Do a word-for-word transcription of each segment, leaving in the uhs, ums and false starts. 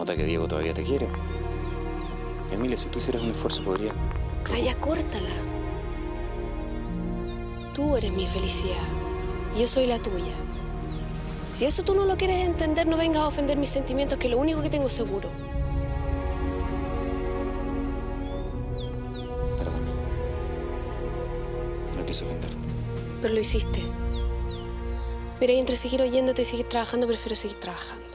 nota que Diego todavía te quiere. Emilia, si tú hicieras un esfuerzo, podría... Raya, córtala. Tú eres mi felicidad y yo soy la tuya. Si eso tú no lo quieres entender, no vengas a ofender mis sentimientos, que lo único que tengo es seguro. Perdona. No quise ofenderte. Pero lo hiciste. Mira, y entre seguir oyéndote y seguir trabajando, prefiero seguir trabajando.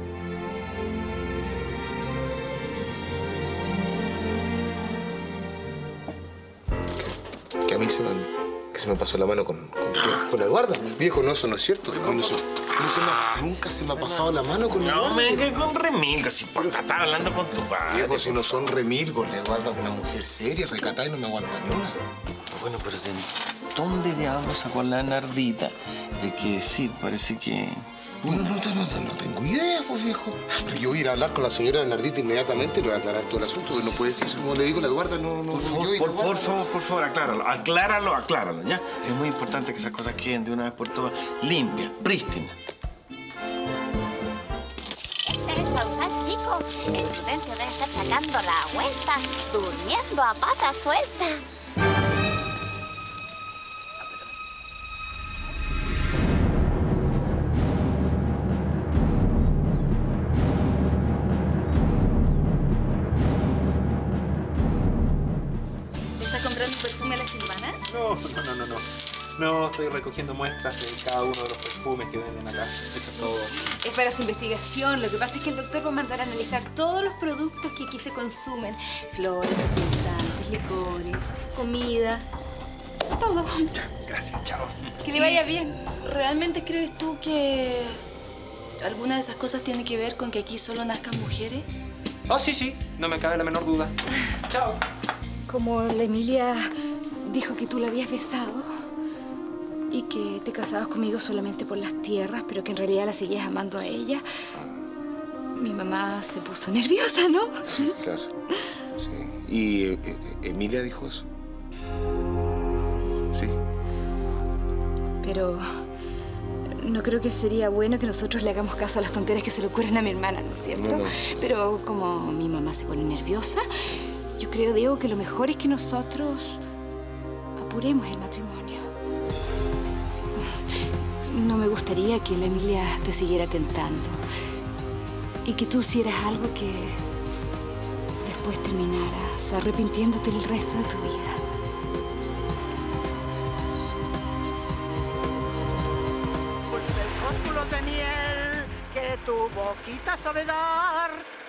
Que a mí se me, que se me pasó la mano con, con, con Eduardo. Viejo, no, eso no es cierto. No, se, no se me, nunca se me ha pasado la mano con Eduardo. No, me que con remilgos. Si por estaba hablando con tu padre. Viejo, si no son remilgos, Eduardo es una mujer seria, recatada y no me aguanta ni una. Bueno, pero ¿de dónde diablos sacó la nardita? De que sí, parece que... Bueno, no, no, no, no tengo idea, pues, viejo. Pero yo voy a ir a hablar con la señora Nardita inmediatamente y le voy a aclarar todo el asunto. No puede ser, como le digo a la Eduarda, no, no... Por favor, yo por, por favor, por favor, acláralo. Acláralo, acláralo, ¿ya? Es muy importante que esas cosas queden de una vez por todas limpias, prístinas. Este es el Sausal, chico. El Prudencio debe estar sacando la vuelta, durmiendo a pata suelta. No, no, no, no. No, estoy recogiendo muestras de cada uno de los perfumes que venden acá. Eso es todo. Es para su investigación. Lo que pasa es que el doctor va a mandar a analizar todos los productos que aquí se consumen. Flores, fertilizantes, licores, comida, todo. Gracias, chao. Que le vaya bien. ¿Realmente crees tú que alguna de esas cosas tiene que ver con que aquí solo nazcan mujeres? Oh, sí, sí. No me cabe la menor duda. Chao. Como la Emilia dijo que tú la habías besado y que te casabas conmigo solamente por las tierras, pero que en realidad la seguías amando a ella, mi mamá se puso nerviosa, ¿no? Sí, claro. Sí. ¿Y eh, eh, Emilia dijo eso? Sí. Sí. Pero no creo que sería bueno que nosotros le hagamos caso a las tonteras que se le ocurren a mi hermana, ¿no es cierto? No, no. Pero como mi mamá se pone nerviosa, yo creo, Diego, que lo mejor es que nosotros apuremos el matrimonio. No me gustaría que la Emilia te siguiera tentando y que tú hicieras algo que después terminaras arrepintiéndote el resto de tu vida. Dulce fórmulo de miel que tu boquita sabe dar.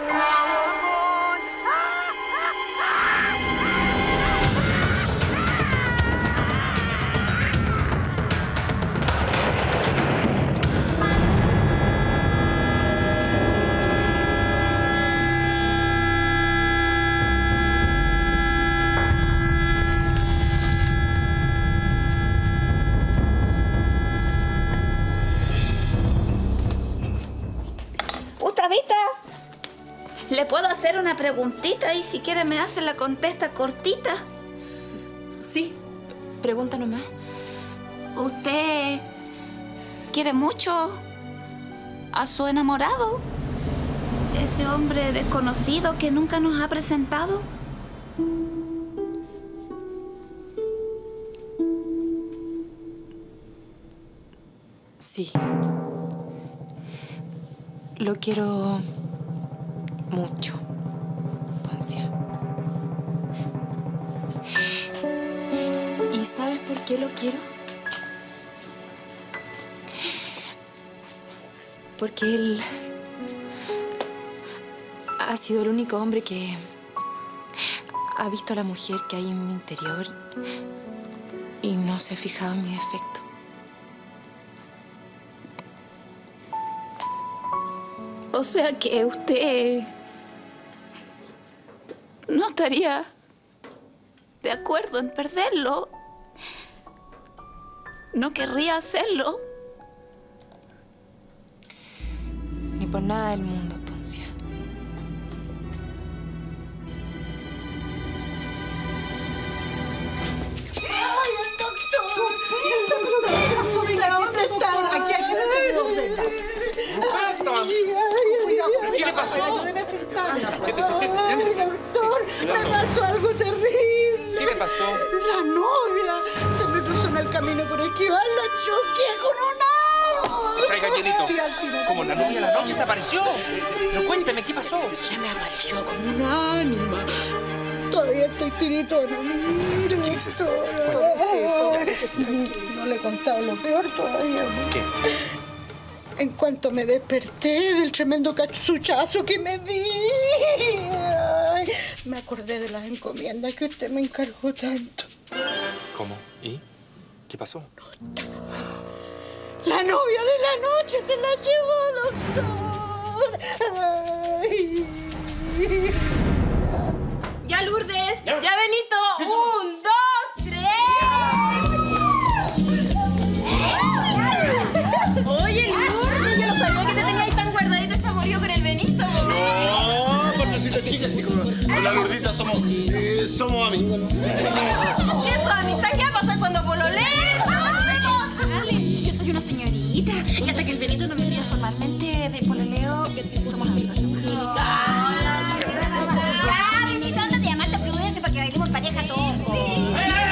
Gustavita, ¿le puedo hacer una preguntita y si quiere me hace la contesta cortita? Sí, pregunta nomás. ¿Usted quiere mucho a su enamorado? Ese hombre desconocido que nunca nos ha presentado. Sí. Lo quiero mucho, Poncia. ¿Y sabes por qué lo quiero? Porque él ha sido el único hombre que ha visto a la mujer que hay en mi interior y no se ha fijado en mi defecto. O sea que usted no estaría de acuerdo en perderlo. No querría hacerlo. Ni por nada del mundo, Poncia. ¡Ay, el doctor! ¡El doctor! ¡Sobrina, ¿dónde está? Aquí hay que tener orden. Cuidado, ¿qué le pasó? Ayúdeme a sentarme. Siéntese, siéntese. Ay, doctor, ¿Qué me pasó? pasó algo terrible. ¿Qué le pasó? La novia se me cruzó en el camino por esquivar, la choqué con un auto. Traiga hielito. Sí, al tiro. Como la novia de la noche se apareció. Pero cuénteme, ¿qué pasó? Se me apareció como un ánima. Todavía estoy tiritona, mira. Tranquilícese. No le he contado lo peor todavía. ¿No? ¿Qué? En cuanto me desperté del tremendo cachuchazo que me di, ay, me acordé de las encomiendas que usted me encargó tanto. ¿Cómo? ¿Y? ¿Qué pasó? La novia de la noche se la llevó, doctor. Ay. Ya, Lourdes. Ya, Benito. Un, dos, tres. Oye, Lourdes, yo no sabía que te tenías tan guardadito este amorío con el Benito. No, patroncito chica, así como con la Lourdita somos, eh, somos amigos, ¿no? Si eso, amistad, ¿qué va a pasar cuando pololeen? Yo soy una señorita y hasta que el Benito no me pida formalmente de pololeo, somos amigos. Ya, Benito, anda de llamarte a Prudencia para que bailemos pareja todos. Sí.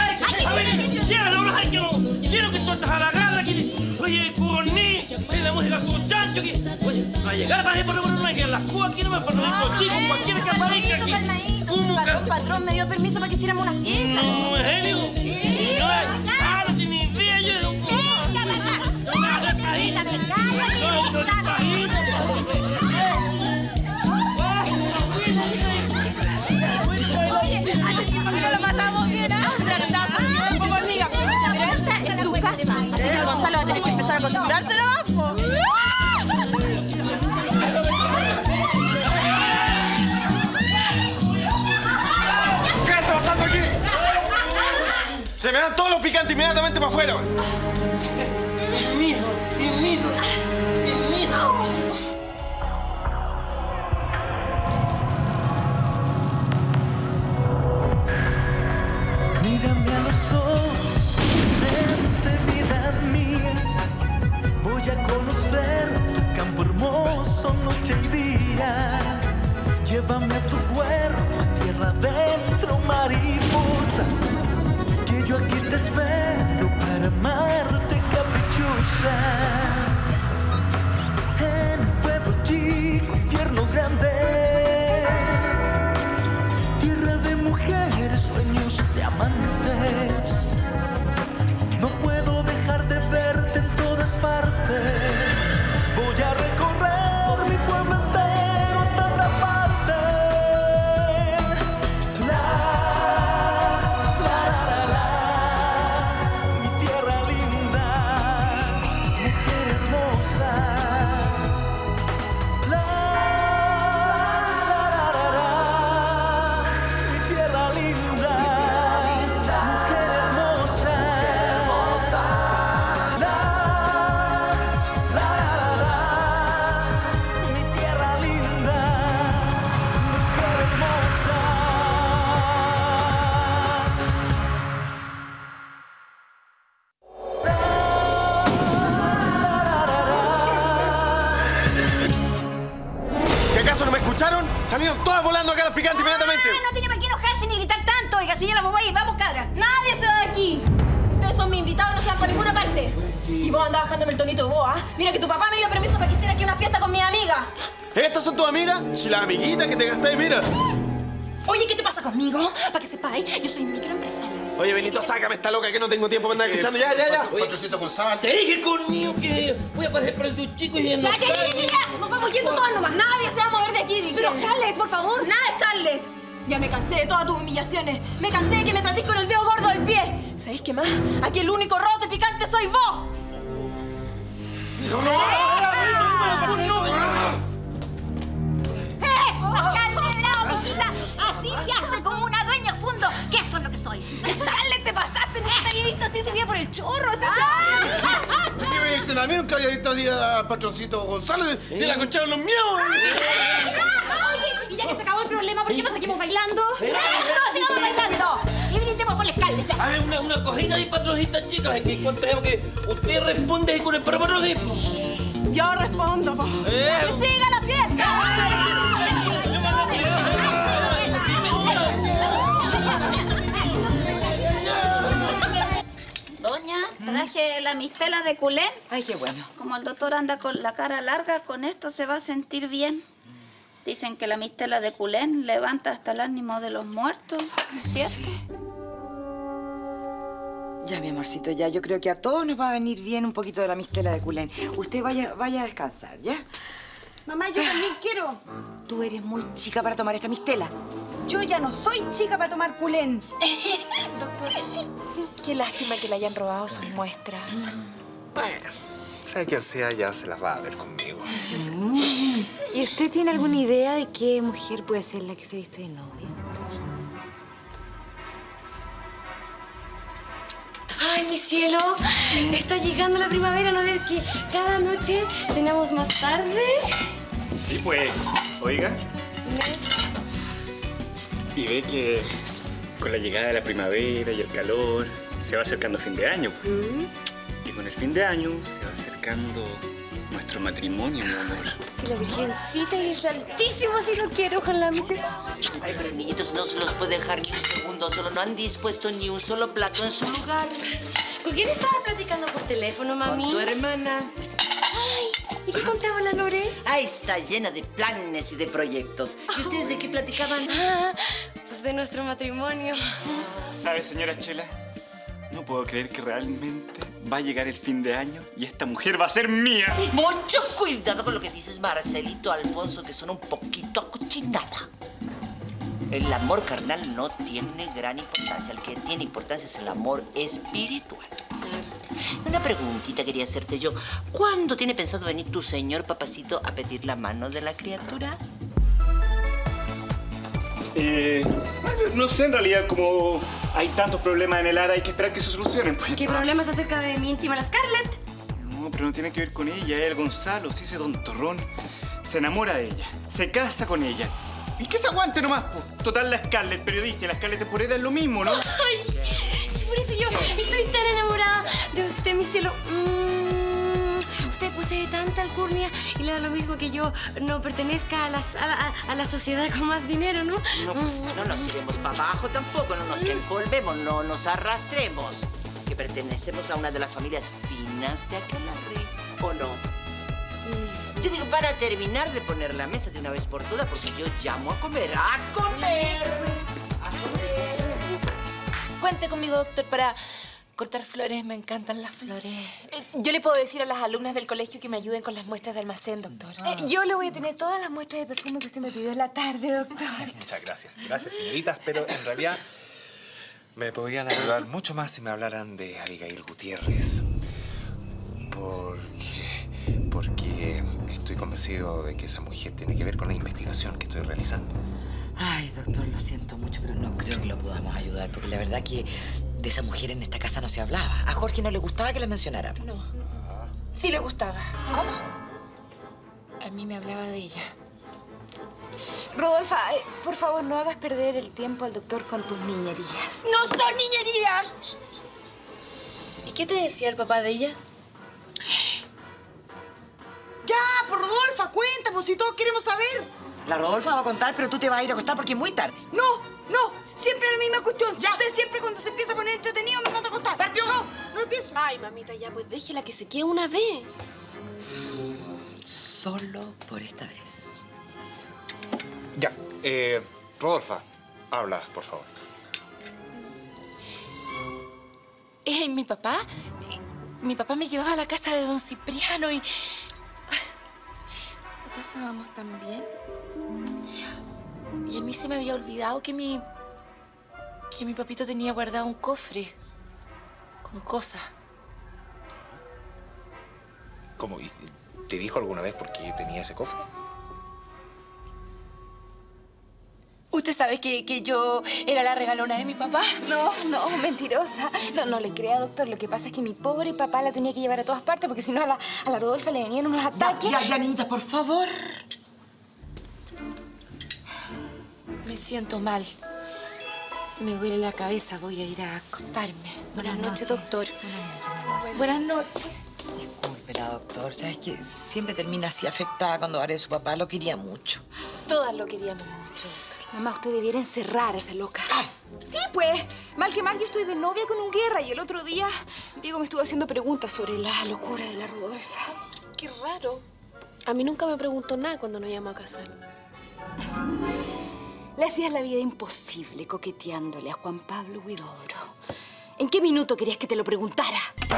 Quiero que tú estás a la gala, que oye, Curní, la música tu chancho, que oye, no va a llegar para por no hay que las cubas aquí no me para los chicos, cualquiera que aparezca aquí. Un patrón, patrón me dio permiso para que hiciéramos una fiesta. No, ¿es Helio? No, ah, no tiene idea yo. Venga, papá. Cállate, cállate. Oye, hace tiempo que no lo pasamos bien, ¿ah? Certazo, como hormiga. Pero esta es tu casa, así que el Gonzalo va a tener que empezar a acostumbrarse nomás, po. ¿Qué está pasando aquí? Se me dan todos los picantes inmediatamente para afuera. Bien mío, bien mío, bien mío. Mírame a los ojos, vente, vida mía. Voy a conocer tu campo hermoso, noche y día. Llévame a tu cuerpo, tierra adentro, mariposa. Que yo aquí te espero para amarte caprichosa. En un pueblo chico, infierno grande. Tierra de mujeres, sueños de amantes. No puedo dejar de verte en todas partes. Voy a recorrer mi pueblo entero hasta otra parte. La, la, la, la, la, mi tierra linda, mujer hermosa. La, la, la, la, la, mi tierra linda, mujer hermosa. La, la, la, la, mi tierra linda, mujer hermosa. ¿Qué acaso no me escucharon? Salieron todas volando acá las picantes inmediatamente. Ah, no tiene para qué enojarse ni gritar tanto. Oiga, si ya la voy a ir, vamos, cabra. Nadie se va de aquí. Ustedes son mis invitados, no se van por ninguna parte. Y vos andás bajándome el tonito de vos, ¿ah? Mira que tu papá me dio permiso para que hiciera aquí una fiesta con mi amiga. ¿Estas son tus amigas? Si las amiguitas que te gastáis, mira. Oye, ¿qué te pasa conmigo? Para que sepáis, yo soy microempresaria. Oye, Benito, sácame esta loca que no tengo tiempo para andar escuchando. Ya, ya, ya. Patroncito Gonzalo. Te dije conmigo que voy a aparecer para tus chicos y Ya, ya, ya, ya, ya. Nos vamos yendo todas nomás. Nadie se va a mover de aquí, dije. Pero, Scarlett, por favor. Nada, Scarlett. Ya me cansé de todas tus humillaciones. Me cansé de que me tratéis con el dedo gordo del pie. ¿Sabéis qué más? Aquí el único roto y picante soy vos. No, no. ¡Eso, Scarlett, bravo, mijita! Así se hace como una dueña fundo, que esto es lo que soy. Scarlett, te pasaste, nunca te había visto así subida por el chorro. Así ¿Qué me dicen a mí? Nunca había visto así al patroncito Gonzalo y la concharon los míos. Oye, y ya que se acabó el problema, ¿por qué no seguimos bailando? ¡No, sigamos bailando! Y brindemos por la Scarlett, ya. A ver, una, una cosita ahí, patroncita, chicas. Es que cuando tenemos que usted responde ahí con el preparo de... Yo respondo, po. Eh. ¡Que siga la fiesta! Traje la mistela de culén. Ay, qué bueno. Como el doctor anda con la cara larga, con esto se va a sentir bien. Dicen que la mistela de culén levanta hasta el ánimo de los muertos, ¿cierto? Sí. Ya, mi amorcito, ya. Yo creo que a todos nos va a venir bien un poquito de la mistela de culén. Usted vaya, vaya a descansar, ¿ya? Mamá, yo también quiero. Tú eres muy chica para tomar esta mistela. Yo ya no soy chica para tomar culén. Doctor, qué lástima que le hayan robado sus muestras. Bueno, sea quien sea, ya se las va a ver conmigo. ¿Y usted tiene alguna idea de qué mujer puede ser la que se viste de novia? Ay, mi cielo, está llegando la primavera, ¿no ves que cada noche cenamos más tarde? Sí, pues, oiga. Y ve que con la llegada de la primavera y el calor se va acercando fin de año. Pues. ¿Mm? Y con el fin de año se va acercando nuestro matrimonio, mi amor. Si la virgencita es altísimo, si no quiero, ojalá mi cielo. Ay, pero niñitos, no se los puede dejar ni un segundo solo. No han dispuesto ni un solo plato en su lugar. ¿Con quién estaba platicando por teléfono, mami? Con tu hermana. Ay, ¿y qué contaba la Lore? Ah, está llena de planes y de proyectos. ¿Y ustedes de qué platicaban? Ah, pues de nuestro matrimonio. ¿Sabe, señora Chela? No puedo creer que realmente va a llegar el fin de año y esta mujer va a ser mía. Mucho cuidado con lo que dices, Marcelito, Alfonso, que son un poquito acochinada. El amor carnal no tiene gran importancia. El que tiene importancia es el amor espiritual. Una preguntita quería hacerte yo. ¿Cuándo tiene pensado venir tu señor papacito a pedir la mano de la criatura? Eh, no sé, en realidad, como hay tantos problemas en el Ara, hay que esperar que se solucionen. Pues. ¿Qué problemas acerca de mi íntima, la Scarlett? No, pero no tiene que ver con ella. El Gonzalo, sí, ese don torrón, se enamora de ella, se casa con ella. ¿Y qué se aguante nomás, po? Total, la Scarlett, periodista, y la Scarlett temporera es lo mismo, ¿no? Ay, sí, por eso yo estoy tan enamorada de usted, mi cielo. Mm, usted posee tanta alcurnia y le da lo mismo que yo no pertenezca a, las, a, la, a la sociedad con más dinero, ¿no? No, no nos tiremos para abajo tampoco, no nos envolvemos, no nos arrastremos. Que pertenecemos a una de las familias finas de Aquelarre, ¿o no? Yo digo, para terminar de poner la mesa de una vez por todas, porque yo llamo a comer. ¡A comer! ¡A comer! Cuente conmigo, doctor, para cortar flores. Me encantan las flores. Eh, yo le puedo decir a las alumnas del colegio que me ayuden con las muestras de almacén, doctor. Ah. Eh, yo le voy a tener todas las muestras de perfume que usted me pidió en la tarde, doctor. Muchas gracias. Gracias, señoritas, pero en realidad me podrían ayudar mucho más si me hablaran de Abigail Gutiérrez. Porque... porque estoy convencido de que esa mujer tiene que ver con la investigación que estoy realizando. Ay, doctor, lo siento mucho, pero no creo que lo podamos ayudar, porque la verdad que de esa mujer en esta casa no se hablaba. A Jorge no le gustaba que la mencionáramos. No. Sí le gustaba. ¿Cómo? A mí me hablaba de ella. Rodolfa, eh, por favor, no hagas perder el tiempo al doctor con tus niñerías. ¡No son niñerías! ¿Y qué te decía el papá de ella? Ya, por Rodolfa, cuenta, pues si todos queremos saber. La Rodolfa va a contar, pero tú te vas a ir a acostar porque es muy tarde. No, no, siempre la misma cuestión. Ya. Usted siempre cuando se empieza a poner entretenido me manda a acostar. ¡Partió! No, no empiezo. Ay, mamita, ya, pues déjela que se quede una vez. Solo por esta vez. Ya, eh, Rodolfa, habla, por favor. Eh, mi papá, mi papá me llevaba a la casa de don Cipriano y... ¿Lo pasábamos tan bien? Y a mí se me había olvidado que mi... que mi papito tenía guardado un cofre con cosas. ¿Cómo? ¿Y te dijo alguna vez por qué tenía ese cofre? ¿Usted sabe que, que yo era la regalona de mi papá? No, no, mentirosa. No, no le crea, doctor. Lo que pasa es que mi pobre papá la tenía que llevar a todas partes porque si no a la, a la Rodolfa le venían unos ataques. Ya, ya, niñita, por favor. Me siento mal. Me duele la cabeza. Voy a ir a acostarme. Buenas, Buenas noches, noches, doctor. Buenas noches. Discúlpela, doctor. Sabes que siempre termina así afectada cuando habla de su papá. Lo quería mucho. Todas lo queríamos mucho, doctor. Mamá, usted debiera encerrar a esa loca. Sí, pues. Mal que mal, yo estoy de novia con un Guerra y el otro día Diego me estuvo haciendo preguntas sobre la locura de la Rodolfa. Qué raro. A mí nunca me preguntó nada cuando nos llamó a casar. Le hacías la vida imposible coqueteándole a Juan Pablo Huidobro. ¿En qué minuto querías que te lo preguntara?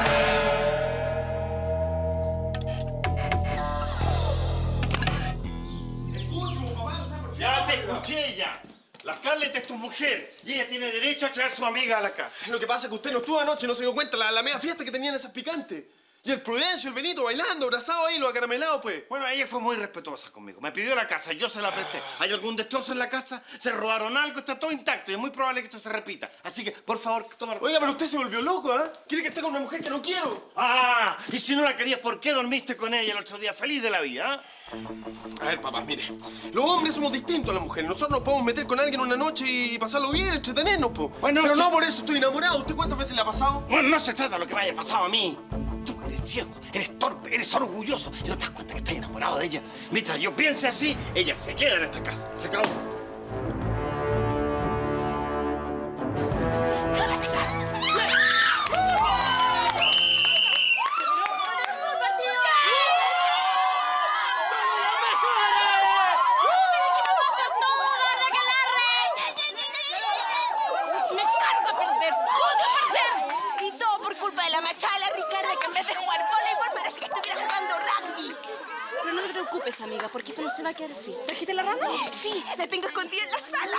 Ya te escuché ya. La Scarlett es tu mujer y ella tiene derecho a traer a su amiga a la casa. Lo que pasa es que usted no estuvo anoche, no se dio cuenta la, la media fiesta que tenían esas picantes. Y el Prudencio, el Benito bailando, abrazado ahí, los acaramelados, pues. Bueno, ella fue muy respetuosa conmigo. Me pidió la casa, yo se la presté. ¿Hay algún destrozo en la casa? ¿Se robaron algo? Está todo intacto y es muy probable que esto se repita. Así que, por favor, toma... Oiga, pero usted se volvió loco, ¿ah? ¿eh? Quiere que esté con una mujer que no quiero. Ah, y si no la querías, ¿por qué dormiste con ella el otro día feliz de la vida, ah? A ver, papá, mire. Los hombres somos distintos a las mujeres. Nosotros nos podemos meter con alguien una noche y pasarlo bien, entretenernos, po. Bueno, pero no, no se... por eso estoy enamorado. ¿Usted cuántas veces le ha pasado? Bueno, no se trata de lo que me haya pasado a mí. Tú eres ciego, eres torpe, eres orgulloso y no te das cuenta que estás enamorado de ella. Mientras yo piense así, ella se queda en esta casa. Se acabó. Amiga, porque esto no se va a quedar así. ¿Trajiste la rana? Sí, la tengo escondida en la sala.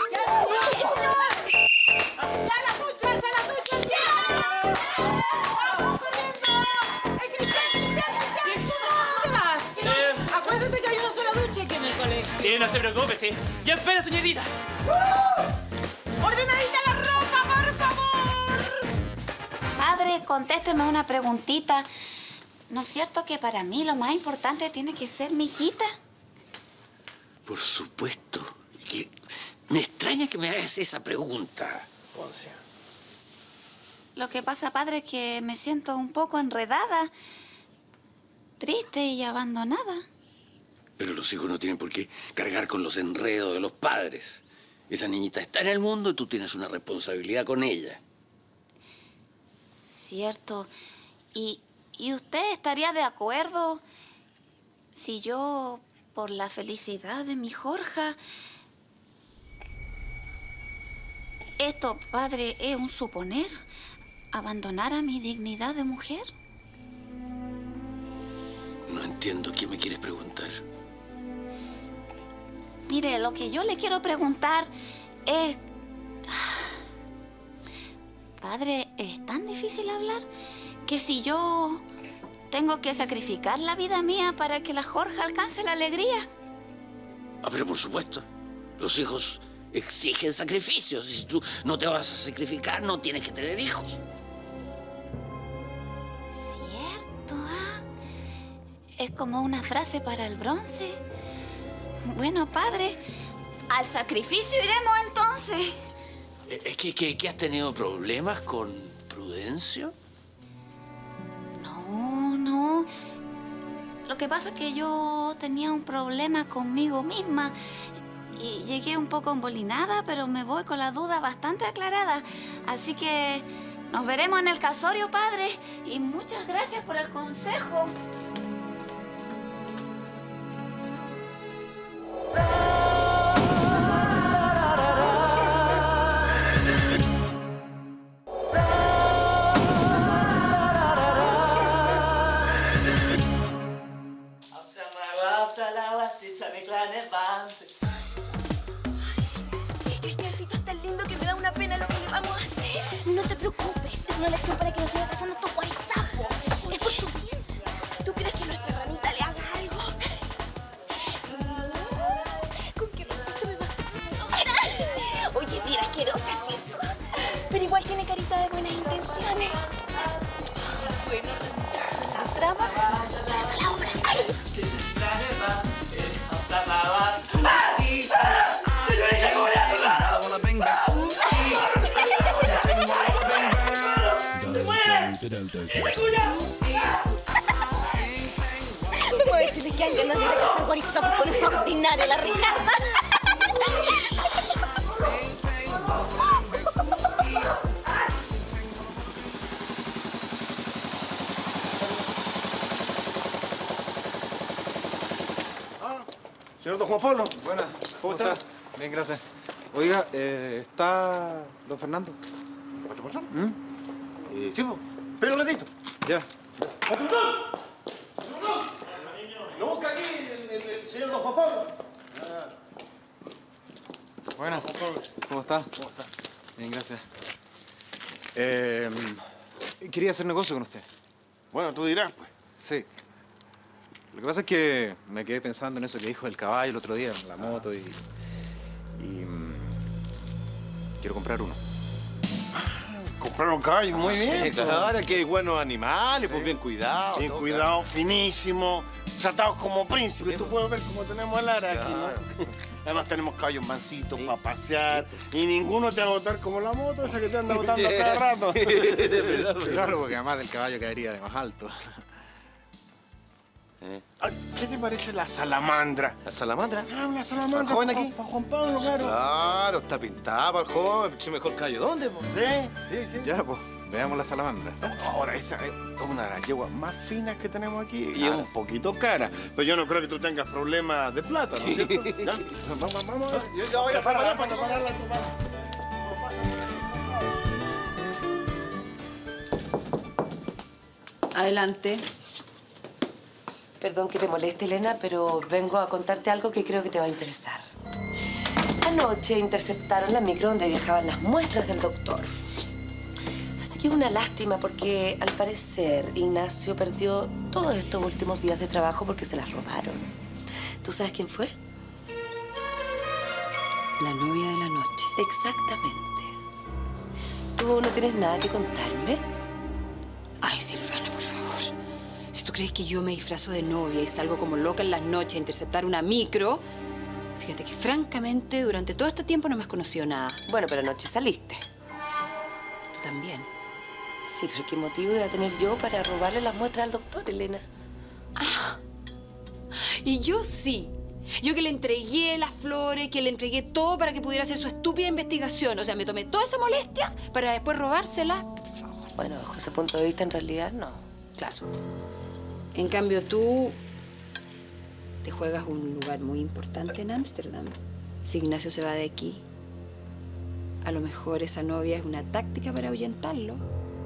¡Sala tuya, sala tuya! ¡Ya! ¡Vamos corriendo! ¡Eh, Cristian, Cristian, Cristian! ¿Dónde vas? Eh. Acuérdate que hay una sola ducha aquí en el colegio. Sí, no se preocupe, sí. Ya espera, señorita. ¡Uh! ¡Ordenadita la ropa, por favor! Padre, contésteme una preguntita. ¿No es cierto que para mí lo más importante tiene que ser mi hijita? Por supuesto. Que me extraña que me hagas esa pregunta, Poncia. Lo que pasa, padre, es que me siento un poco enredada, triste y abandonada. Pero los hijos no tienen por qué cargar con los enredos de los padres. Esa niñita está en el mundo y tú tienes una responsabilidad con ella. Cierto. Y... ¿Y usted estaría de acuerdo si yo, por la felicidad de mi Jorge... Esto, padre, es un suponer, abandonara mi dignidad de mujer? No entiendo qué me quieres preguntar. Mire, lo que yo le quiero preguntar es... Padre, ¿es tan difícil hablar? Que si yo tengo que sacrificar la vida mía para que la Jorge alcance la alegría. Ah, pero por supuesto. Los hijos exigen sacrificios. Y si tú no te vas a sacrificar, no tienes que tener hijos. Cierto, ¿ah? Es como una frase para el bronce. Bueno, padre, al sacrificio iremos entonces. ¿Es que, que, que has tenido problemas con Prudencio? Lo que pasa es que yo tenía un problema conmigo misma y llegué un poco embolinada, pero me voy con la duda bastante aclarada. Así que nos veremos en el casorio, padre, y muchas gracias por el consejo. Cristiancito es tan lindo que me da una pena lo que le vamos a hacer. No te preocupes, es una lección para que no siga casando estos guarizapos. Es por su bien. ¿Tú crees que nuestra ranita le haga algo? ¿Con qué resulta me basta? Oye, mira, asquerosa, ¿cierto? Pero igual tiene carita de buenas intenciones. Bueno, esa es la trama. Vamos a la obra. Voy a decirles que hay ganas de ir a cazar guarizapos con esa ordinaria, la Ricarda. Señor Don Juan Pablo. Buenas. ¿Cómo está? Bien, gracias. Oiga, eh, ¿está don Fernando? ¿Qué pasó, pasó? ¿Mm? Eh, sí, pues. Pero un ratito. Ya. ¡Patrón! ¿No busca aquí el, el, el señor Don Juan Pablo? Ah. Buenas. ¿Cómo está? ¿Cómo está? Bien, gracias. Eh, quería hacer negocio con usted. Bueno, tú dirás, pues. Sí. Lo que pasa es que me quedé pensando en eso que dijo del caballo el otro día, en la moto, y... y mm, quiero comprar uno. Comprar un caballo, muy bien. Sí, claro, que hay buenos animales, pues bien cuidados. Bien todo, cuidado, finísimo, tratados como príncipes. Tú puedes ver cómo tenemos a Lara aquí, ¿no? Además tenemos caballos mansitos para pasear y ninguno te va a botar como la moto esa que te anda botando cada rato. Claro, porque además del caballo caería de más alto. ¿Eh? ¿Qué te parece la salamandra? ¿La salamandra? Ah, la salamandra. ¿Para el joven aquí? Para Juan Pablo, claro. Claro, está pintada para el joven. Es mejor caballo. ¿Dónde, po? Sí, sí, sí. Ya, pues, veamos la salamandra. Ahora, esa es una de las yeguas más finas que tenemos aquí y es un poquito cara. Pero yo no creo que tú tengas problemas de plata, ¿no es cierto? ¿Ya? Vamos, vamos. Yo ya voy a preparar para prepararla tu mano. Adelante. Perdón que te moleste, Elena, pero vengo a contarte algo que creo que te va a interesar. Anoche interceptaron la micro donde viajaban las muestras del doctor. Así que es una lástima porque, al parecer, Ignacio perdió todos estos últimos días de trabajo porque se las robaron. ¿Tú sabes quién fue? La novia de la noche. Exactamente. ¿Tú no tienes nada que contarme? Ay, Silvana, por favor. Si tú crees que yo me disfrazo de novia y salgo como loca en las noches a interceptar una micro, fíjate que, francamente, durante todo este tiempo no me has conocido nada. Bueno, pero anoche saliste. Tú también. Sí, pero ¿qué motivo iba a tener yo para robarle las muestras al doctor, Elena? Ah, y yo sí. Yo que le entregué las flores, que le entregué todo para que pudiera hacer su estúpida investigación. O sea, me tomé toda esa molestia para después robárselas. Por favor. Bueno, bajo ese punto de vista, en realidad, no. Claro. En cambio, tú te juegas un lugar muy importante en Ámsterdam. Si Ignacio se va de aquí, a lo mejor esa novia es una táctica para ahuyentarlo.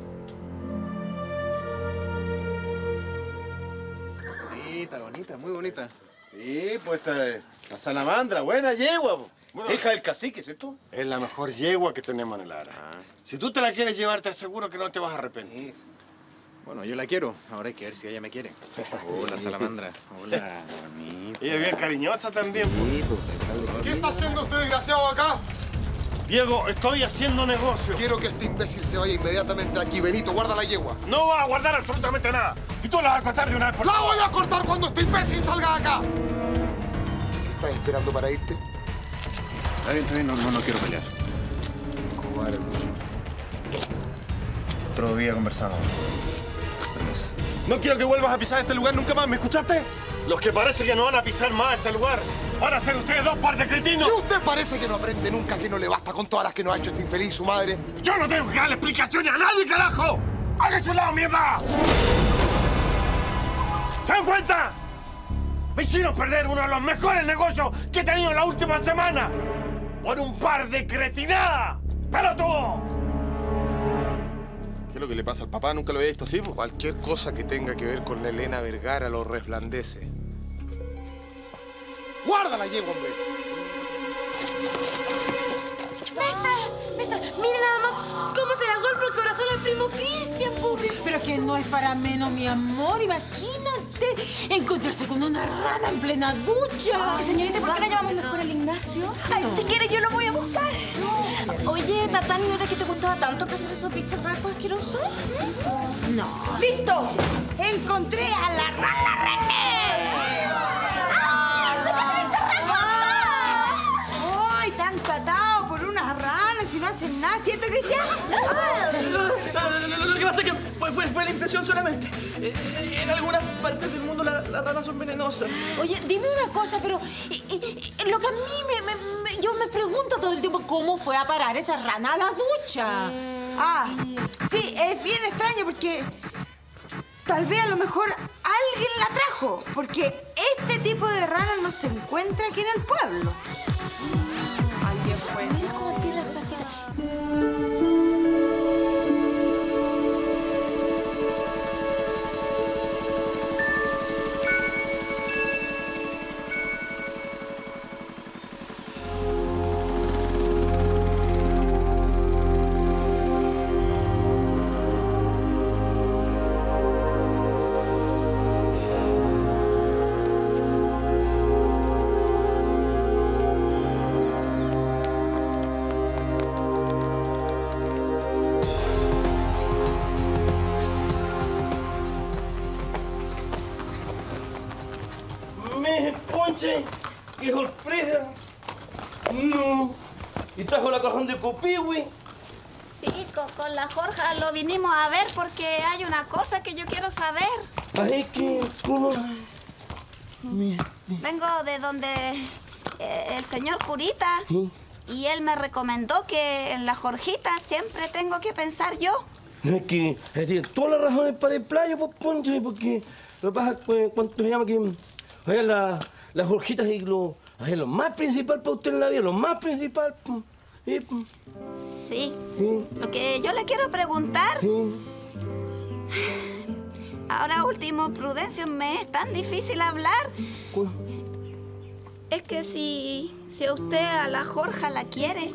Bonita, bonita, muy bonita. Sí, pues esta es la salamandra, buena yegua, po. Bueno, hija del cacique, ¿cierto? Es la mejor yegua que tenemos en el Ara. Ah. Si tú te la quieres llevar, te aseguro que no te vas a arrepentir. Bueno, yo la quiero. Ahora hay que ver si ella me quiere. Hola, salamandra. Hola, bonita. Ella es bien cariñosa también. Sí, pues. ¿Qué está haciendo usted, desgraciado, acá? Diego, estoy haciendo negocio. Quiero que este imbécil se vaya inmediatamente aquí. Benito, guarda la yegua. No va a guardar absolutamente nada. Y tú la vas a cortar de una vez por ¡La favor. voy a cortar cuando este imbécil salga de acá! ¿Qué estás esperando para irte? Está bien, está bien. No, no, no quiero pelear. Cobarde. Otro día conversamos. Permiso. No quiero que vuelvas a pisar este lugar nunca más, ¿me escuchaste? Los que parece que no van a pisar más este lugar van a ser ustedes dos par de cretinos. ¿Y usted parece que no aprende nunca, que no le basta con todas las que nos ha hecho este infeliz su madre? Yo no tengo que darle explicaciones a nadie, carajo. ¡Hágase un lado, mierda! ¿Se dan cuenta? Me hicieron perder uno de los mejores negocios que he tenido en la última semana por un par de cretinadas. ¡Pelotudo! ¿Qué es lo que le pasa al papá? Nunca lo había visto así, pues. Cualquier cosa que tenga que ver con la Elena Vergara lo resplandece. ¡Guarda la yegua, hombre! ¡Maestra! ¡Maestra! ¡Mire nada más cómo se le golpeó el corazón al primo Cristian, pobre! Pero que no es para menos, mi amor. Imagínate encontrarse con una rana en plena ducha. Ay, señorita, ¿por qué no llamamos mejor al Ignacio? Ay, si quiere yo lo voy a buscar. Oye, Tatán, ¿no era que te gustaba tanto que hacer esos bicharracos asquerosos? No. ¡Listo! ¡Encontré a la rana René! ¡Ay, tanto atado por unas ranas y no hacen nada! ¿Cierto, Cristian? Lo, lo que pasa es que fue, fue, fue la impresión solamente. Eh, En algunas partes del mundo la- las ranas son venenosas. Oye, dime una cosa, pero y- y- y lo que a mí me, me- me- yo me pregunto todo el tiempo, ¿cómo fue a parar esa rana a la ducha? Ah, sí, es bien extraño porque tal vez a lo mejor alguien la trajo, porque este tipo de rana no se encuentra aquí en el pueblo. Alguien fue. Mira cómo tiene las patitas. Ponche, qué sorpresa. No. Y trajo la cajón de Copiwi. Sí, con, con la Jorja lo vinimos a ver porque hay una cosa que yo quiero saber. Ay, que, ¿cómo? Vengo de donde eh, el señor curita ¿Sí? y él me recomendó que en la Jorjita siempre tengo que pensar yo. No, es que eh, tiene todas las razones para el playo, pues, Ponche, porque lo que pasa es que, ¿cuánto se llama? Que oiga, la, las Jorjitas y lo, oiga, lo más principal para usted en la vida, lo más principal. ¿Sí? Sí. Sí. Lo que yo le quiero preguntar... Sí. Ahora último, Prudencio, me es tan difícil hablar. ¿Cuál? Es que si, si usted a la Jorja la quiere,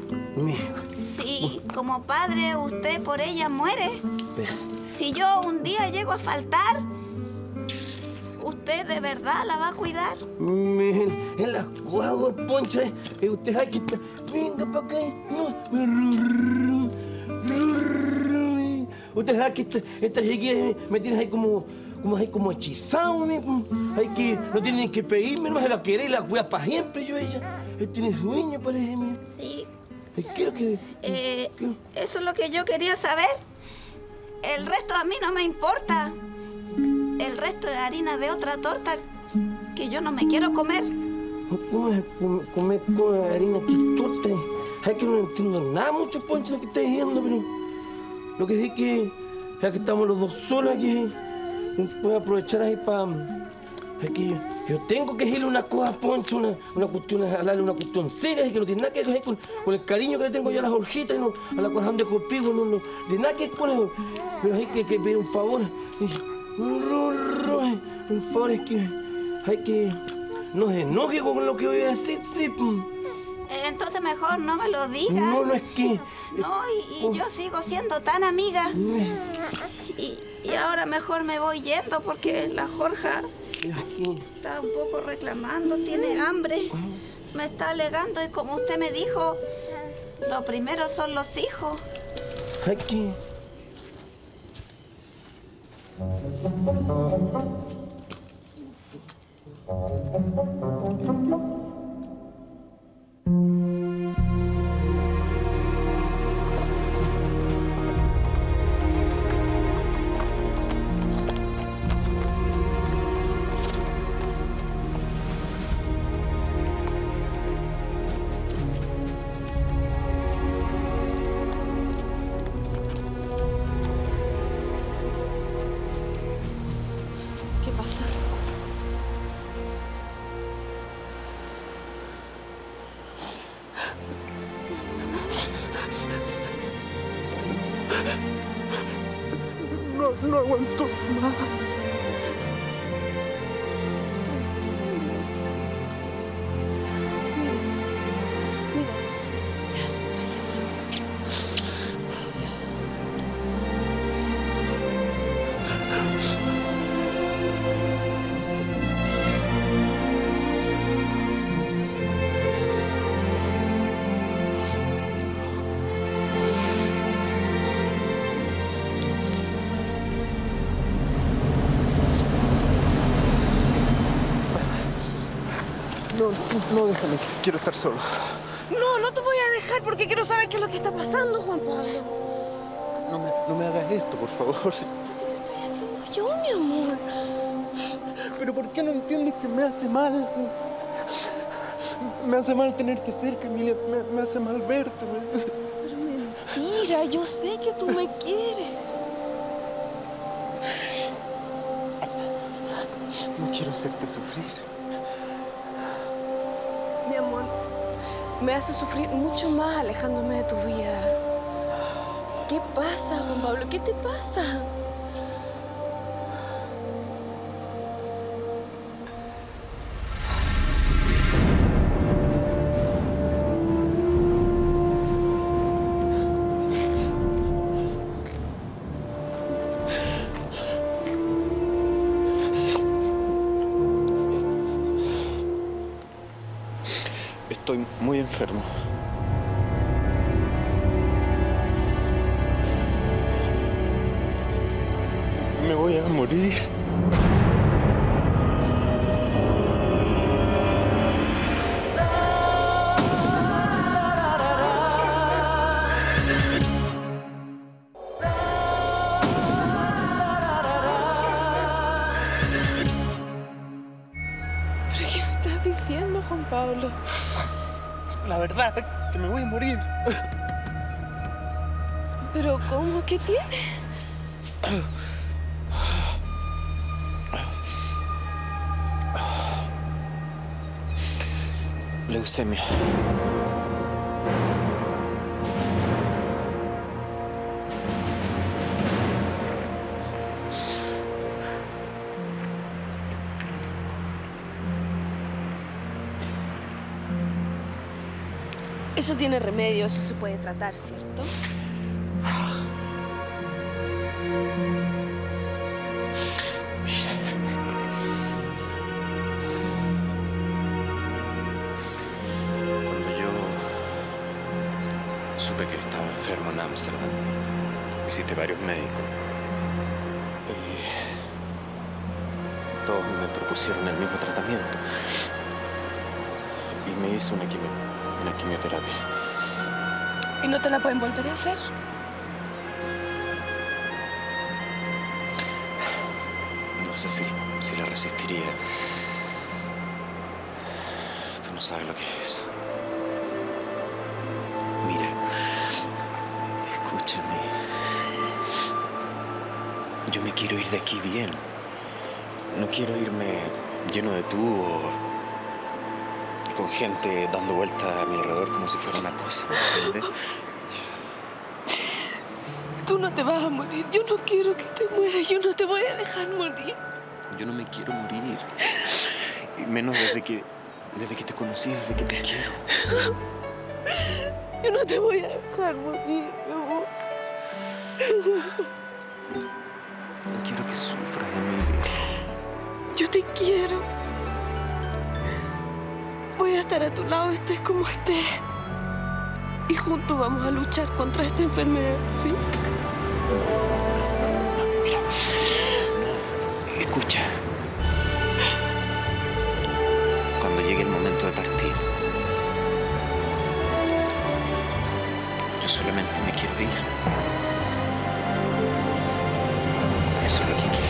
si como padre usted por ella muere, si yo un día llego a faltar, ¿usted de verdad la va a cuidar? En, en las guaguas, Ponche, que usted hay que estar... Venga para acá. No. Usted sabe que estas esta chiquillas me tienen ahí como, como, ahí como hechizado. Hay que, no tienen que pedirme, no se la quiere y la cuida para siempre. Yo ella, él tiene sueño, parece. Sí. Quiero que... Eh, eso es lo que yo quería saber. El resto a mí no me importa. El resto de harina de otra torta que yo no me quiero comer. ¿Cómo es comer, comer, comer harina que torta? Es que no entiendo nada mucho, Poncho, lo que está diciendo, pero... Lo que sí que, ya que estamos los dos solos aquí, voy a aprovechar ahí para... Es que yo, yo tengo que decirle una cosa a Poncho, una, una cuestión, hablarle una cuestión seria, que no tiene nada que ver con, con el cariño que le tengo yo a las Jorjitas, no, a la cosa de Corpigo, no, no, tiene nada que ver con eso. Pero hay que, que pedir un favor. Un favor es que hay que... No se enoje con lo que voy a decir, sí. Entonces mejor no me lo diga. No, no es que... No, y, y yo sigo siendo tan amiga. Y, y ahora mejor me voy yendo porque la Jorja está un poco reclamando, tiene hambre. Me está alegando y como usted me dijo, lo primero son los hijos. Aquí. ¿Qué pasa? No, no aguanto más. No, no, déjame. Quiero estar solo. No, no te voy a dejar porque quiero saber qué es lo que está pasando, Juan Pablo. No me, no me hagas esto, por favor. ¿Qué te estoy haciendo yo, mi amor? Pero ¿por qué no entiendes que me hace mal? Me hace mal tenerte cerca, Emilia. Me, me hace mal verte. Pero mentira, yo sé que tú me quieres. No quiero hacerte sufrir. Mi amor, me hace sufrir mucho más alejándome de tu vida. ¿Qué pasa, Juan Pablo? ¿Qué te pasa? Estoy muy enfermo. Me voy a morir. ¿Pero qué me estás diciendo, Juan Pablo? La verdad es que me voy a morir. ¿Pero cómo? ¿Qué tiene? Leucemia. Eso tiene remedio, eso se puede tratar, ¿cierto? Cuando yo supe que estaba enfermo en Ámsterdam, visité varios médicos. Y todos me propusieron el mismo tratamiento. Y me hizo una quimio. Una quimioterapia. ¿Y no te la pueden volver a hacer? No sé si, si la resistiría. Tú no sabes lo que es eso. Mira, escúchame. Yo me quiero ir de aquí bien. No quiero irme lleno de tubo, con gente dando vueltas a mi alrededor como si fuera una cosa, ¿me entiendes? Tú no te vas a morir. Yo no quiero que te mueras. Yo no te voy a dejar morir. Yo no me quiero morir. Y menos desde que, desde que te conocí, desde que te quiero. Yo no te voy a dejar morir, mi amor. No quiero que sufras, Emilia. Yo te quiero. Voy a estar a tu lado, estés como estés. Y juntos vamos a luchar contra esta enfermedad, ¿sí? Mira, no, escucha. Cuando llegue el momento de partir, yo solamente me quiero ir. Eso es lo que quiero.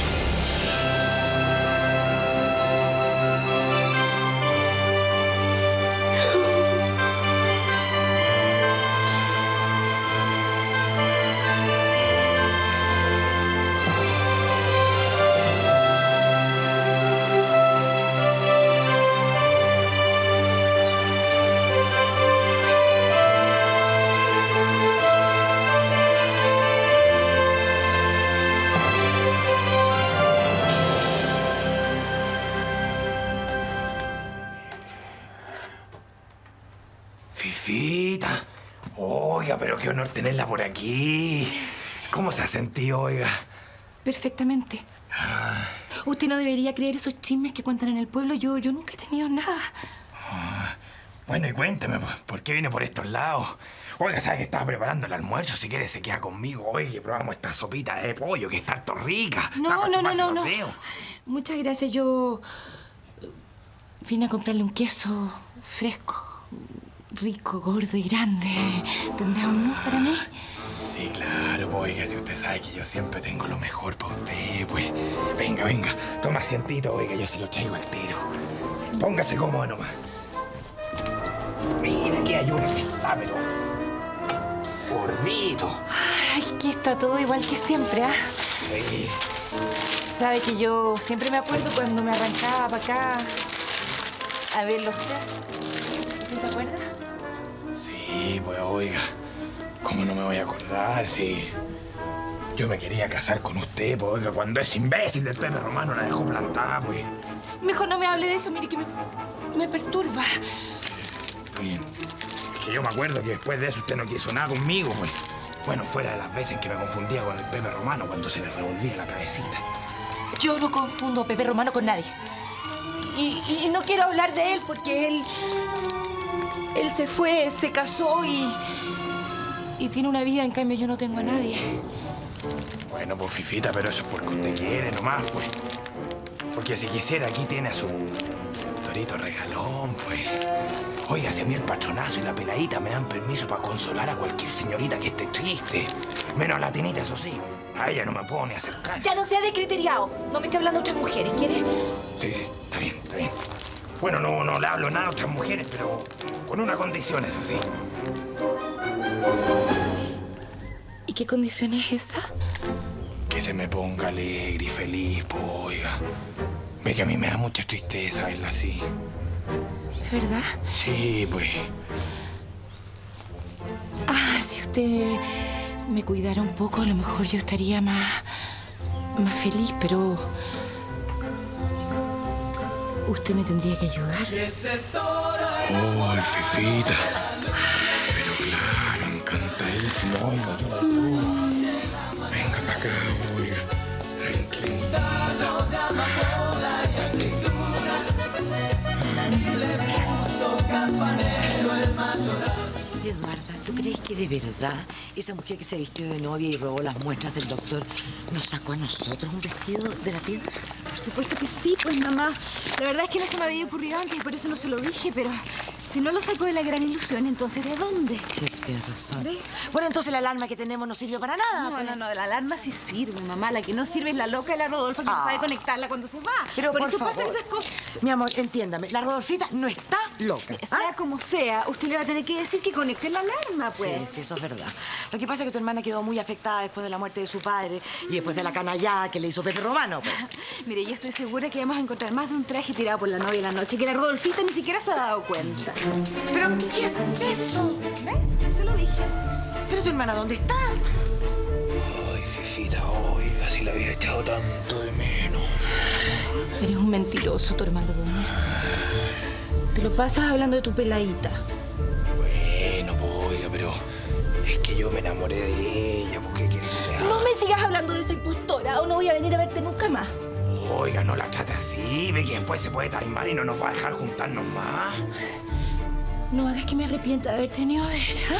Fifita, oiga, pero qué honor tenerla por aquí. ¿Cómo se ha sentido, oiga? Perfectamente. Ah, Usted no debería creer esos chismes que cuentan en el pueblo. Yo, yo nunca he tenido nada. ah. Bueno, y cuénteme, ¿por qué viene por estos lados? Oiga, ¿sabe que estaba preparando el almuerzo? Si quiere, se queda conmigo. Oye, probamos esta sopita de pollo que está harto rica. No, Está para no, no, chuparse no, los no. dedos. Muchas gracias. Yo vine a comprarle un queso fresco, rico, gordo y grande. ¿Tendrá uno para mí? Sí, claro, pues, oiga, si usted sabe que yo siempre tengo lo mejor para usted, pues. Venga, venga, toma asientito, oiga, yo se lo traigo al tiro. Póngase cómodo nomás. Mira, aquí hay uno que está, pero gordito. Ay, aquí está todo igual que siempre, ¿ah? Sí. sabe que yo siempre me acuerdo cuando me arrancaba para acá a verlo usted. ¿Usted se acuerda? Sí, pues oiga, ¿cómo no me voy a acordar si yo me quería casar con usted, pues oiga, cuando ese imbécil del Pepe Romano la dejó plantada, pues? Mejor no me hable de eso, mire que me, me perturba. Bien, es que yo me acuerdo que después de eso usted no quiso nada conmigo, pues. Bueno, fuera de las veces que me confundía con el Pepe Romano cuando se le revolvía la cabecita. Yo no confundo a Pepe Romano con nadie. Y, y no quiero hablar de él porque él... Él se fue, se casó y... Y tiene una vida, en cambio yo no tengo a nadie. Bueno, pues, Fifita, pero eso es porque usted quiere nomás, pues. Porque si quisiera, aquí tiene a su torito regalón, pues. Oiga, si a mí el patronazo y la peladita me dan permiso para consolar a cualquier señorita que esté triste. Menos a la tinita, eso sí. A ella no me puedo ni acercar. Ya no sea descriteriado. No me esté hablando otras mujeres, ¿quiere? Sí, está bien, está bien. Bueno, no, no le hablo nada a otras mujeres, pero con una condición, eso sí. ¿Y qué condición es esa? Que se me ponga alegre y feliz, pues, oiga. Ve que a mí me da mucha tristeza verla así. ¿De verdad? Sí, pues. Ah, si usted me cuidara un poco, a lo mejor yo estaría más... más feliz, pero... usted me tendría que ayudar. Ay, Fifita. Pero claro, encantadísimo. Oiga, yo la ayudo. Venga para acá, oiga. Tranquila. Y Eduarda, ¿tú crees que de verdad esa mujer que se vistió de novia y robó las muestras del doctor nos sacó a nosotros un vestido de la tienda? Por supuesto que sí, pues, mamá. La verdad es que no se me había ocurrido antes y por eso no se lo dije, pero si no lo sacó de la gran ilusión, entonces ¿de dónde? Sí, tienes razón. ¿Ve? Bueno, entonces la alarma que tenemos no sirve para nada. No, pues. no, no, la alarma sí sirve, mamá. La que no sirve es la loca de la Rodolfa que Ah. no sabe conectarla cuando se va. Pero por, por eso favor. pasan esas cosas. Mi amor, entiéndame, la Rodolfita no está loca. Sea como sea, usted le va a tener que decir que conecte la alarma, pues. Sí, sí, eso es verdad. Lo que pasa es que tu hermana quedó muy afectada después de la muerte de su padre y después de la canallada que le hizo Pepe Romano, pues. Mire, yo estoy segura que vamos a encontrar más de un traje tirado por la novia en la noche que la Rodolfita ni siquiera se ha dado cuenta. ¿Pero qué es eso? ¿Ves? Se lo dije. ¿Pero tu hermana dónde está? Ay, Fifita, oiga, si la había echado tanto de menos. Eres un mentiroso, tu hermano, Doña. Te lo pasas hablando de tu peladita. Bueno, pues, oiga, pero es que yo me enamoré de ella. ¿Por qué quiere que le haga? No me sigas hablando de esa impostora o no voy a venir a verte nunca más. Oiga, no la trate así. Ve que después se puede taimar y no nos va a dejar juntarnos más. No hagas que me arrepienta de haber tenido a ver, ¿ah?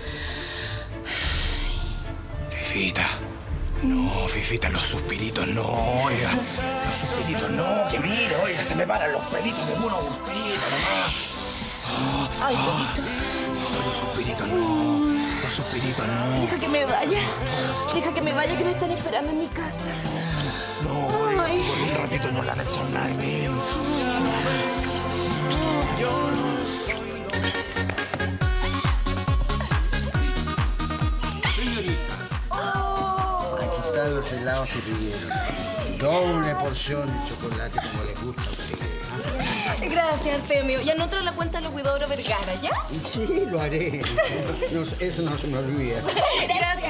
Fifita. No, Fifita, los suspiritos no, oiga. Los suspiritos no, que mire, oiga, se me paran los pelitos de puro gustito nomás. Oh, Ay, oh, bonito. oh, los suspiritos no, los suspiritos no. Deja que me vaya. Deja que me vaya, que me están esperando en mi casa. No, oiga, si por un ratito no la han echado nada de menos. Aquí están los helados que pidieron. Doble porción de chocolate como les gusta a ustedes. Gracias, Artemio. Y anota la cuenta de Huidobro Vergara, ¿ya? Y sí, lo haré. No, eso no se me olvida. Gracias.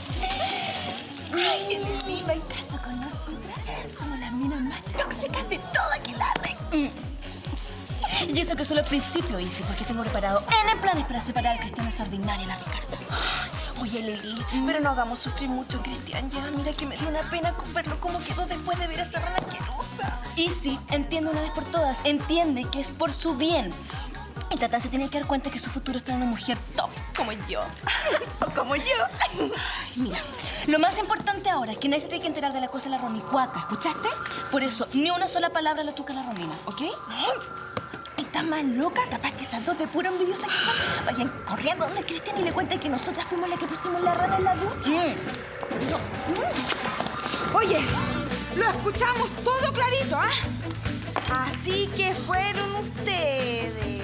Ay, él es viva en casa con nosotras. Somos las minas más tóxicas de toda Aquelarre. Mm. Y eso que solo al principio hice, porque tengo preparado N planes para separar a Cristiana Sardinaria y la Ricardo. Oye, Lili, pero no hagamos sufrir mucho a Cristian ya. Mira que me dio una pena con verlo cómo quedó después de ver a esa rana asquerosa. Y sí, entiende una vez por todas. Entiende que es por su bien. Y Tata se tiene que dar cuenta que su futuro está en una mujer top, como yo. O como yo. Ay, mira, lo más importante ahora es que nadie se tiene que enterar de la cosa de la Romicuaca, ¿escuchaste? Por eso, ni una sola palabra le toca a la Romina, ¿ok? Estás más loca, capaz que esas dos de puro envidiosas que son vayan corriendo donde Cristian y le cuenten que nosotras fuimos las que pusimos la rana en la ducha. Por eso... Oye, lo escuchamos todo clarito, ¿ah? Así que fueron ustedes.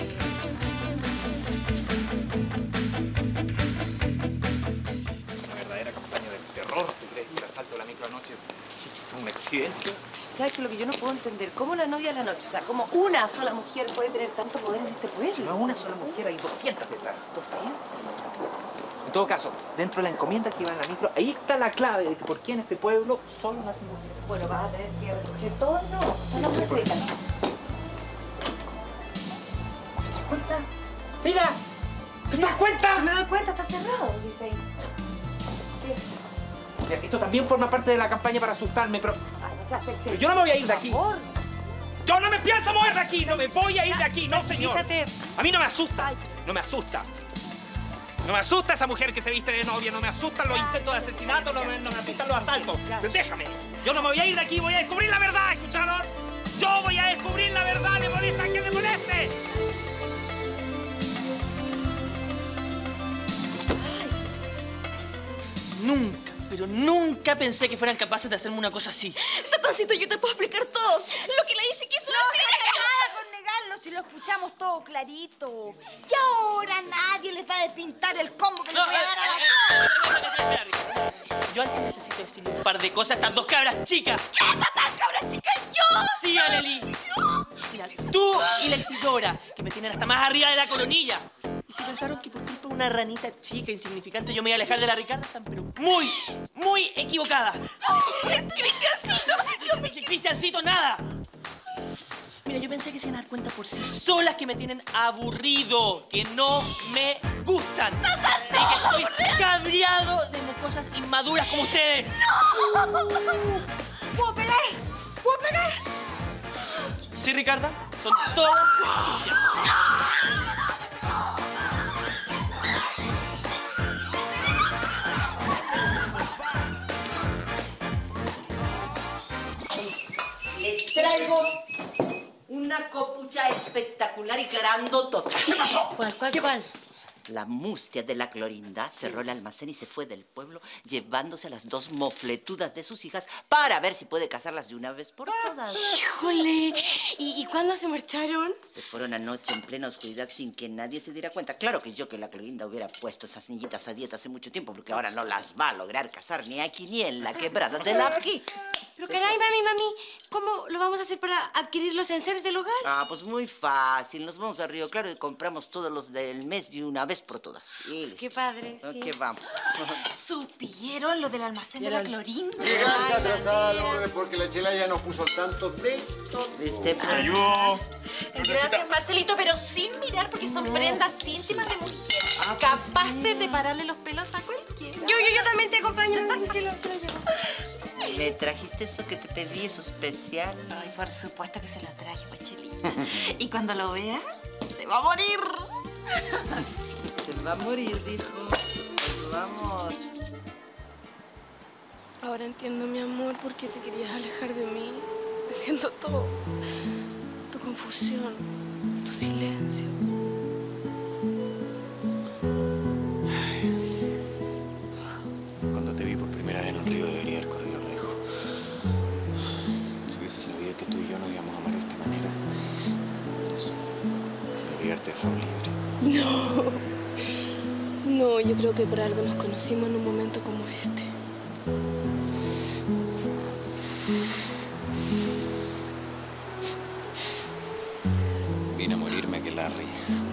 Una verdadera campaña del terror, ¿tú crees que la asalto de la micro anoche fue un accidente. ¿Sabes que lo que yo no puedo entender? ¿Cómo la novia de la noche? O sea, ¿cómo una sola mujer puede tener tanto poder en este pueblo? No es una sola mujer, hay doscientas detrás. ¿doscientas? En todo caso, dentro de la encomienda que iba en la micro, ahí está la clave de que por qué en este pueblo solo nacen mujeres. Bueno, vas a tener que recoger todo, no, solo Sí, secreta. sí, ¿Te das cuenta? ¡Mira! ¿Te das cuenta? Si me doy cuenta, está cerrado, dice ahí. ¿Qué? Mira, esto también forma parte de la campaña para asustarme, pero... Ay, no seas tercero. Pero yo no me voy a ir de aquí. Por favor. ¡Yo no me pienso mover de aquí! ¡No me voy a ir de aquí! ¡No, señor! Tranquilízate. A mí no me asusta. No me asusta. No me asusta esa mujer que se viste de novia. No me asustan los intentos de asesinato. No me, no me asustan los asaltos. Déjame. Yo no me voy a ir de aquí. Voy a descubrir la verdad. ¿Escucharon? Yo voy a descubrir la verdad. ¿Le molesta a quien le moleste? Nunca, pero nunca pensé que fueran capaces de hacerme una cosa así. Tatancito, yo te puedo explicar todo. Lo que le hice quiso No decir. se nada con negarlo si lo escuchamos todo clarito. Y ahora nadie les va a despintar el combo que les voy a dar a la cara. Yo antes necesito decirle un par de cosas a estas dos cabras chicas. ¿Qué tan cabra chica? ¡Yo! Sí, Aleli. Mira, tú y la Isidora, que me tienen hasta más arriba de la coronilla. Y si pensaron que por culpa de una ranita chica insignificante yo me iba a alejar de la Ricarda, están pero muy, muy equivocada. ¡Cristiancito! Dios mío, Cristiancito, nada. Mira, yo pensé que se iban a dar cuenta por sí solas que me tienen aburrido, que no me gustan. Y que estoy cabreado de cosas inmaduras como ustedes. ¡No! ¿Puedo pegar? ¿Puedo pegar? Sí, Ricarda, son todas tuyas. Les traigo una copucha espectacular y clarandotota. ¿Qué pasó? ¿Cuál, cuál, cuál? La mustia de la Clorinda cerró el almacén y se fue del pueblo llevándose a las dos mofletudas de sus hijas para ver si puede casarlas de una vez por todas. ¡Híjole! ¿Y, y cuándo se marcharon? Se fueron anoche en plena oscuridad sin que nadie se diera cuenta. Claro que yo que la Clorinda hubiera puesto esas niñitas a dieta hace mucho tiempo porque ahora no las va a lograr casar ni aquí ni en la quebrada de la aquí. Pero caray, mami, mami, ¿cómo lo vamos a hacer para adquirir los enseres del hogar? Ah, pues muy fácil. Nos vamos a Río Claro y compramos todos los del mes de una vez por todas. Pues qué padre, sí. ¿Qué vamos? ¿Supieron lo del almacén de la Clorinda? Llegaste atrasada, Lourdes, porque la chela ya nos puso al tanto de todo. ¿Viste? Ayudo. Gracias, Marcelito, pero sin mirar porque son prendas íntimas de mujer. Capaces de pararle los pelos a cualquiera. Yo, yo, yo también te acompaño, mi cielo. ¿Le trajiste eso que te pedí, eso especial? Ay, por supuesto que se lo traje, pues, Chelita. Y cuando lo vea, se va a morir. Se va a morir, dijo. Pues vamos. Ahora entiendo, mi amor, por qué te querías alejar de mí. Entiendo todo. Tu confusión, tu silencio. Cuando te vi por primera vez en el río debería haber corrido lejos. Si hubiese sabido que tú y yo nos íbamos a amar de esta manera, no sé, debería haberte dejado libre. No. No, yo creo que por algo nos conocimos en un momento como este. Vine a morirme a Aquelarre.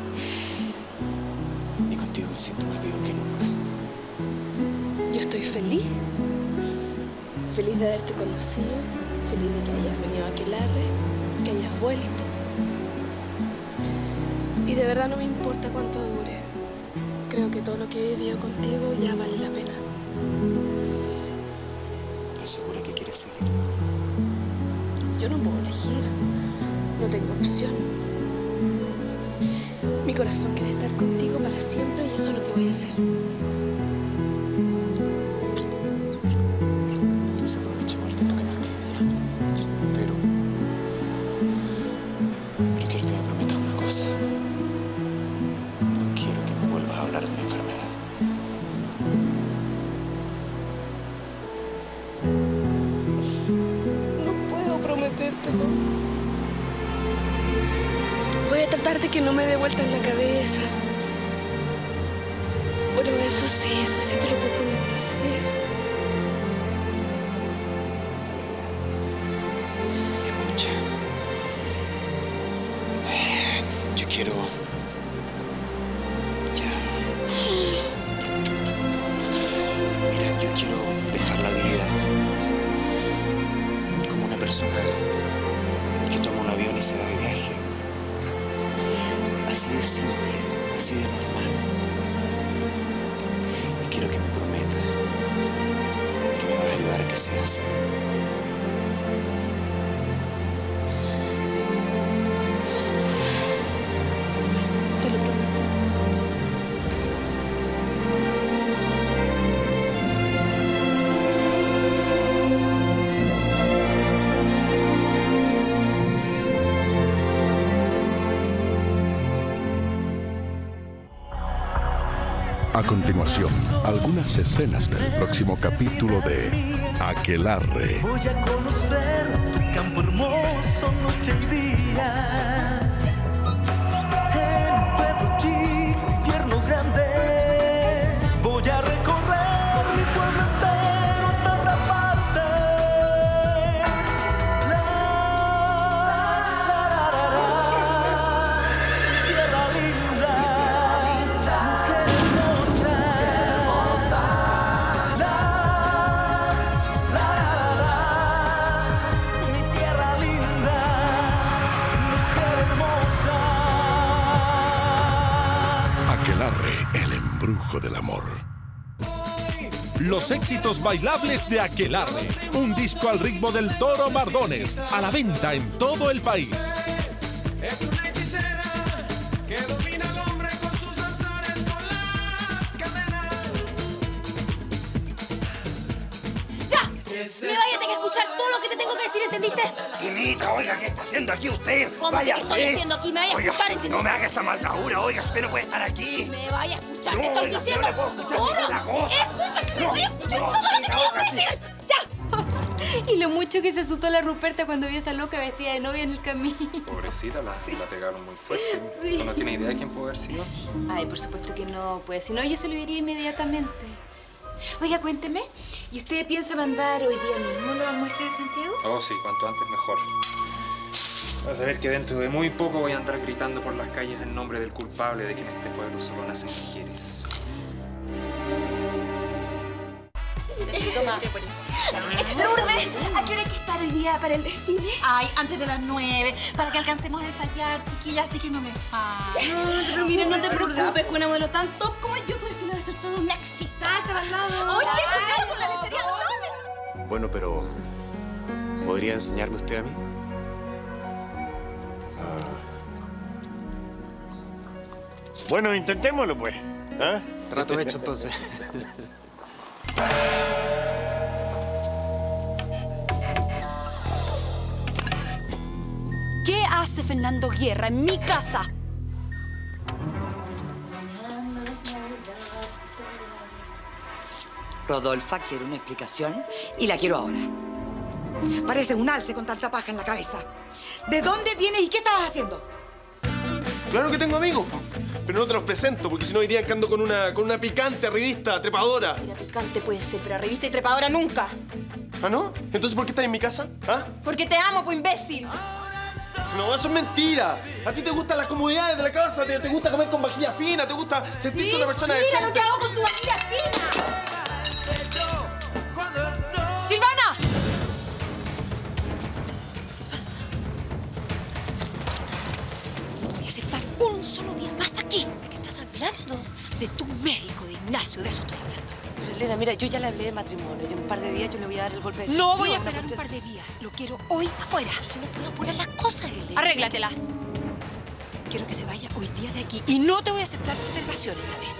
Y contigo me siento más vivo que nunca. Yo estoy feliz. Feliz de haberte conocido. Feliz de que hayas venido a Aquelarre, que hayas vuelto. Y de verdad no me importa cuánto dure. Creo que todo lo que he vivido contigo ya vale la pena. ¿Estás segura que quieres seguir? Yo no puedo elegir. No tengo opción. Mi corazón quiere estar contigo para siempre y eso es lo que voy a hacer. Entonces aprovechemos el tiempo que nos queda. Pero... Pero quiero que me prometas una cosa. No quiero que me vuelvas a hablar de mi enfermedad. No puedo prometértelo. Voy a tratar de que no me dé vuelta en la cabeza. Bueno, eso sí, eso sí te lo puedo prometer, sí. quiero... Ya. Mira, yo quiero dejar la vida como una persona que toma un avión y se va de viaje. Así de simple, así de normal. Y quiero que me prometas que me vas a ayudar a que sea así. Te lo prometo. A continuación, algunas escenas del próximo capítulo de Aquelarre. Voy a conocer tu campo hermoso noche y día. En pueblo chico, infierno grande. Voy a recorrer mi pueblo entero hasta otra parte. La, la, la, la, la. Tierra linda, mujer hermosa, hermosa. La, la, la, mi tierra linda, mujer hermosa. Aquelarre, el embrujo del amor. Los éxitos bailables de Aquelarre. Un disco al ritmo del Toro Mardones. A la venta en todo el país. Es una hechicera que domina al hombre con sus danzores, con las cadenas. ¡Ya! Me vaya a tener que escuchar todo lo que te tengo que decir, ¿entendiste? Quinita, oiga, ¿qué está haciendo aquí usted? ¿Cómo que Váyase. estoy diciendo aquí? Me vaya a Oiga, escuchar, ¿entendiste? no me haga esta maldadura, oiga, usted no puede estar aquí. Me vaya a escuchar, No, te estoy oiga, diciendo. yo no le puedo escuchar ¿Cómo? ninguna cosa. Escucha, que me No, voy a escuchar no, todo lo que te tengo que no, decir. ¡Ya! Y lo mucho que se asustó la Ruperta cuando vio a esa loca vestida de novia en el camino. Pobrecita, la, la pegaron muy fuerte. Sí. ¿Tú no tienes idea de quién puede haber sido? Ay, por supuesto que no, pues. Si no, yo se lo diría inmediatamente. Oiga, cuénteme. ¿Y usted piensa mandar hoy día mismo las muestras de Santiago? Oh, sí, cuanto antes mejor. Vas a ver que dentro de muy poco voy a andar gritando por las calles el nombre del culpable de que en este pueblo solo nacen mujeres. Toma. Lourdes, ¿a qué hora hay que estar hoy día para el desfile? Ay, antes de las nueve, para que alcancemos a ensayar, chiquilla, así que no me falle. No, pero miren, no te preocupes, con una modelo tan top como yo, tu desfile va a ser todo un éxito. Darte al lado. Oye, cuidado con la lencería, no. Bueno, pero... ¿podría enseñarme usted a mí? Bueno, intentémoslo, pues. ¿Ah? Trato hecho, entonces. ¿Qué hace Fernando Guerra en mi casa? Rodolfa quiere una explicación y la quiero ahora. Parece un alce con tanta paja en la cabeza. ¿De dónde vienes y qué estabas haciendo? Claro que tengo amigos, pero no te los presento, porque si no irían que ando con una, con una picante revista trepadora. Mira, picante puede ser, pero revista y trepadora nunca. ¿Ah, no? ¿Entonces por qué estás en mi casa? ¿Ah? Porque te amo, pues imbécil. No, eso es mentira. A ti te gustan las comodidades de la casa, te, te gusta comer con vajilla fina, te gusta sentirte ¿Sí? una persona Mira decente. lo que hago con tu vajilla fina. ¡Silvana! ¿Qué pasa? No voy a aceptar un solo día más aquí. ¿De qué estás hablando? De tu médico, de Ignacio, de eso estoy hablando. Pero Elena, mira, yo ya le hablé de matrimonio y en un par de días yo le voy a dar el golpe de... No voy a esperar un par de días. Lo quiero hoy afuera. Yo no puedo apurar las cosas, Elena. Arréglatelas. Quiero que se vaya hoy día de aquí y no te voy a aceptar postergación esta vez.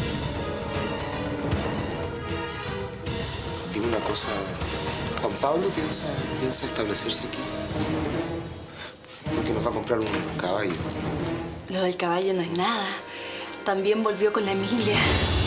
Dime una cosa, ¿Juan Pablo piensa, piensa establecerse aquí? Porque nos va a comprar un caballo. Lo del caballo no es nada. También volvió con la Emilia.